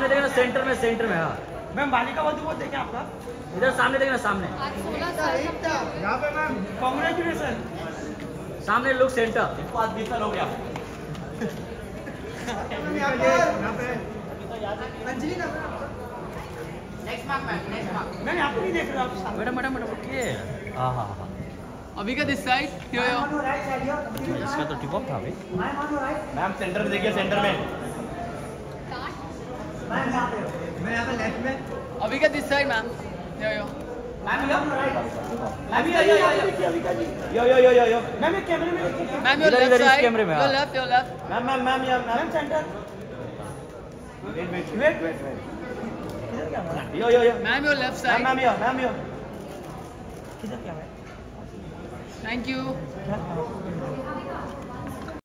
सामने देखना, सेंटर में। हाँ मैम बालिका वधू बोलते हैं क्या आपका? इधर सामने देखना, सामने यहाँ पे मैम कांग्रेचुलेशन। सामने लुक सेंटर। इसको आज 20 साल हो गया। अंजलि ना next mark ma'am, next mark. Ma'am आप नहीं देख रहे हो आप सामने। Madam okay. हाँ हाँ हाँ, अभी का दिस साइड इसका तो टिप ऑफ था भाई। मैम सेंटर में देखिए, सेंटर में। मैं यहाँ पे लेफ्ट में। अभी का this side ma'am. Ma'am your ma'am ये कैमरे में देखिए। मैम योर इधर लेफ्ट इस साइड, कैमरे में, हाँ। Your left. Ma'am ma'am centre. Wait किधर क्या है? Your ma'am your left side. Ma'am your किधर क्या है? Thank you. क्या